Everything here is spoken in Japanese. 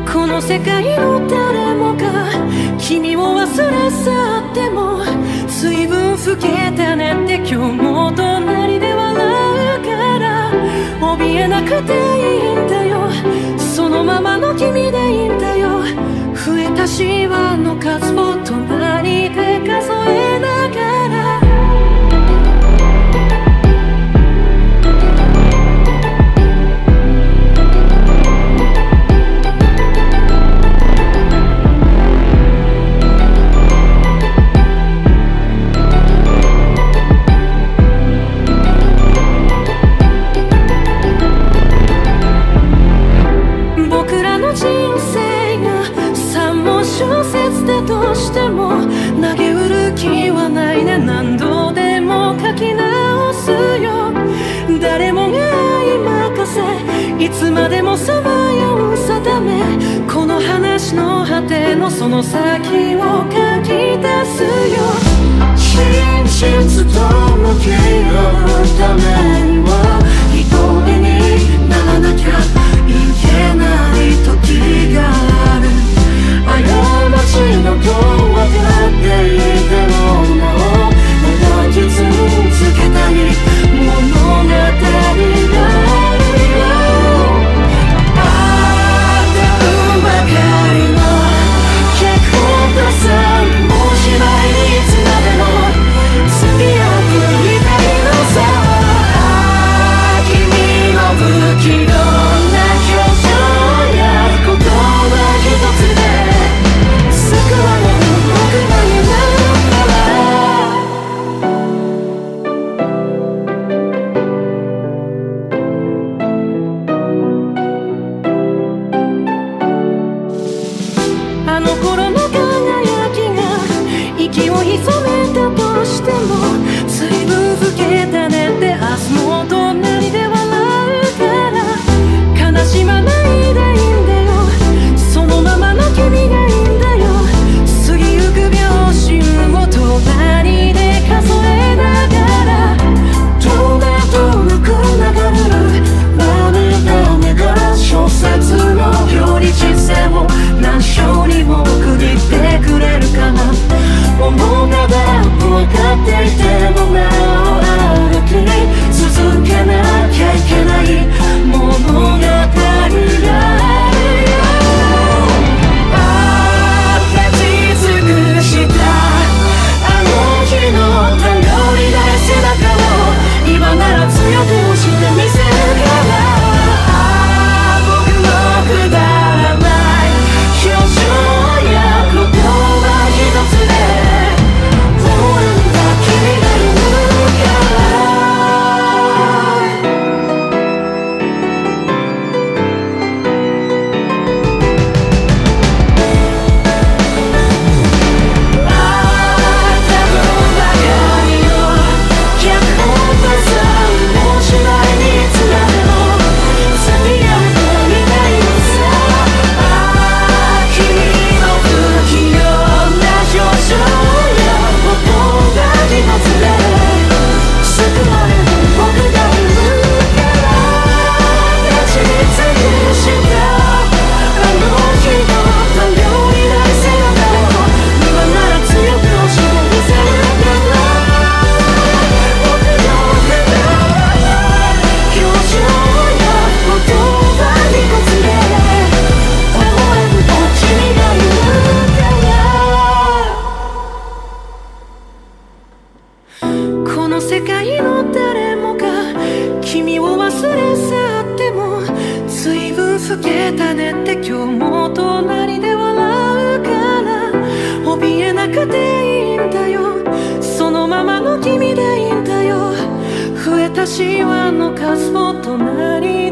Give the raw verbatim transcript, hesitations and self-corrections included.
この世界の誰もが君を忘れ去っても随分老けたねって今日も隣で笑うから怯えなくていいんだよそのままの君でいいんだよ増えたシワの数を隣で数えながら小説でどうしても投げ売る気はないね何度でも書き直すよ誰もが愛任せいつまでもさまよう定めこの話の果てのその先を書き出すよ真実と向き合うためには一人にならなきゃいけない時がある過ちのと分かっていてもなお描き続けたい物語があるよあったばかりの脚本家さんもう芝居にいつまでも付き合っていたいのさ君の不器用な表情や言葉一つであの頃の輝きが息を潜めたとしても随分老けたねって明日も隣で笑うから悲しまないでいいんだよそのままの君がいいんだよ過ぎゆく秒針を隣で数えながらどうだとなく流れる涙目が小説のより人生を何章にも区切ってくれるかな思うながら分かっていてもなお歩き続けなきゃいけない物語があるよあったじ尽くしたあの日の頼りない背中を今なら強く押してみせるから僕のくだらない表情や言葉一つで終わんだ君がいるこの世界の誰もが君を忘れ去っても随分老けたねって今日も隣で笑うから怯えなくていいんだよそのままの君でいいんだよ増えたシワの数を隣